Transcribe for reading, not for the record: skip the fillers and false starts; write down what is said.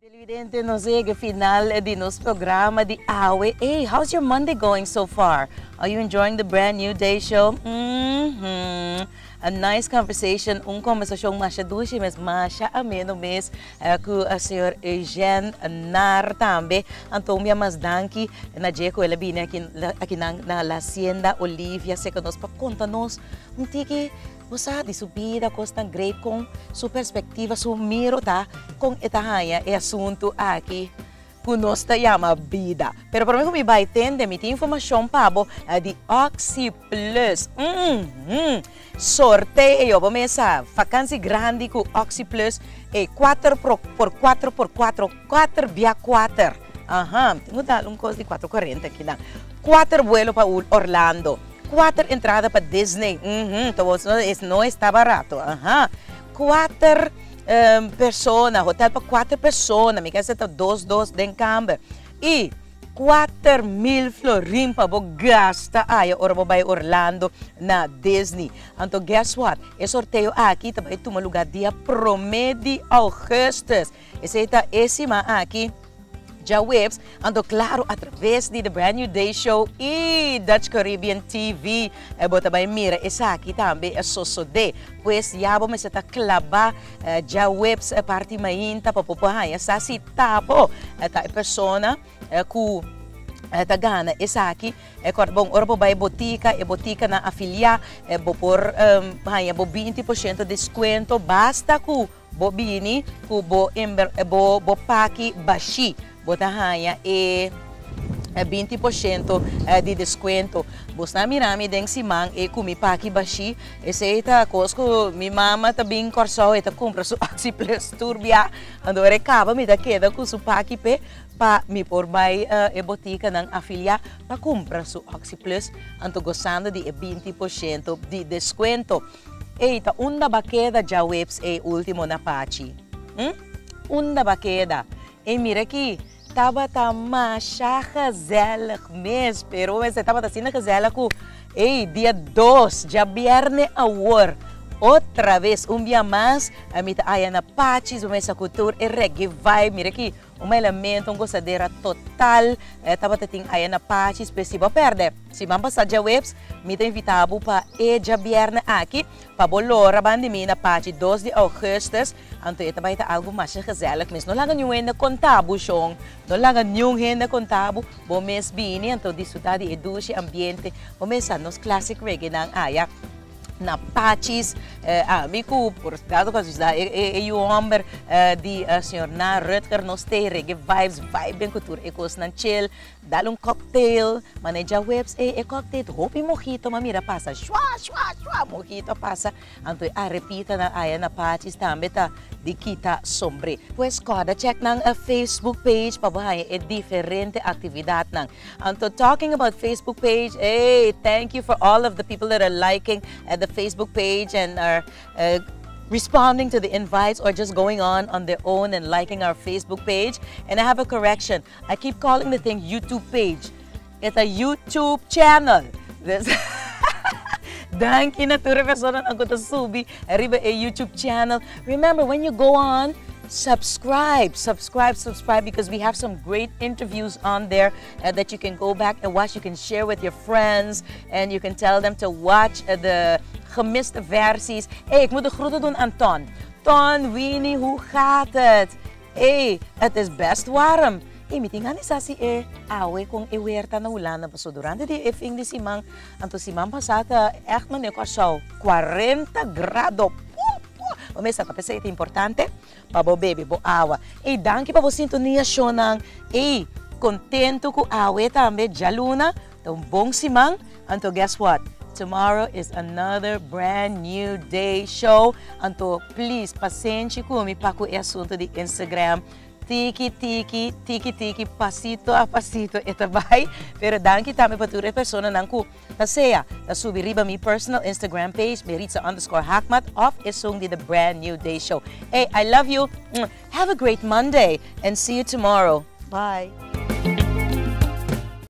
Televidente, no sé, final de nos programa de Awe. Hey, how's your Monday going so far? Are you enjoying the brand new day show? A nice conversation, conversação masyadouche, mas masya ameno mes com o senhor Eugene Nahr também. Então, minha mas danki na jeco ela bine aqui na Hacienda Olivia, se que nos para contar-nos tiki. Você de subida costa great com sua perspectiva, seu miro tá com esta raia é assunto aqui que nós chama vida. Pero para mim me vai entender, me tem informação pabo de Oxy Plus. Sorteio, vamos lá, vacância grande com Oxy Plus é 4x4x4, 4x4. Tenho dado coisa de 4,40 aqui na 4 vuelo para Orlando. 4 entradas para Disney. Então, não está barato. 4 pessoas, hotel para 4 pessoas. Me quer dizer, 2 de câmbio. E 4,000 florim para gastar aí, para Orlando na Disney. Então, guess what? Esse sorteio aqui também toma lugar dia 1 de agosto. Esse aqui. Já webs, ando claro através de The Brand New Day Show e Dutch Caribbean TV. Bota bem mira, essa aqui também é sosode. Pois já vamos estar clavar já webs parte mainta para popar essa se tapo a pessoa que tá gana essa aqui é bom ora vai botica na afiliar por 20% de desconto basta ku bobini ku bo paki bashi bota raia e 20% de desconto. Bosta mirami deng simang e kumi paki bashi. Esse ita cosco mi mama também corso eta compra su Oxy Plus turbia. Ando recaba mi da queda com su paki pe pa mi por vai e botica nang afilia pa compra su Oxy Plus. Ando gozando de 20% de desconto. Eita, unda baqueda já webs e último na pachi. Unda baqueda. E mira aqui. Estava gezellig mês, pero estava assim gezellig com dia 2 de viernes agora. Outra vez, dia mais, a mim aí na Paches, essa cultura e reggae vai, mira aqui, elemento, gozadeira total, estava tendo aí na Paches, específico perde. Se vamos passar de webs, me tem invitado para dia viernes aqui, para bolora bandimi na Paches 2 de agosto, então também está algo mais gezellig, mas não laga nenhum ainda contábil, chong, não laga nenhum ainda contábil, bom mês bini, então desfrutar de eduche ambiente, bom mês nos classic reggae nang aya. Na Paches, amigo, por dado que é o homem de senhor Nahr, nos tem reggae vibes, vibe em cultura, ecos nan chill, dá cocktail, maneja webs, cocktail, hopi mojito, mamira passa, mojito passa, então repita na aya na Paches também tá de kita sombre. Pues cada check nang Facebook page para bahaya diferente atividade nang. Então talking about Facebook page, thank you for all of the people that are liking the Facebook page and are responding to the invites or just going on their own and liking our Facebook page. And I have a correction. I keep calling the thing YouTube page. It's a YouTube channel. Thank you na ture persona ang subi arriba a YouTube channel. Remember, when you go on, subscribe because we have some great interviews on there that you can go back and watch. You can share with your friends and you can tell them to watch the gemiste versies. Ik moet de groeten doen aan Ton. Ton, Winnie, hoe gaat het? Het is best warm. Mitingan isa si awe kung iwerta na ulan na paso durante di efing di simang anto simang pasata echt man ko so 40 grado. Omesa ta pesa ito importante pabo baby bo awa. Danke pa po sintonia shonang contento ko awe tambe jaluna tong bong simang anto guess what? Tomorrow is another brand new day show. Anto please pasensya ko mi pa ko asunto di Instagram. Tiki, pasito a pasito, ito vai. Pero danke também para todas as pessoas que taseya, subi riba mi personal Instagram page, Merietza _Haakmat, of isung di The Brand New Day Show. I love you. Have a great Monday and see you tomorrow. Bye.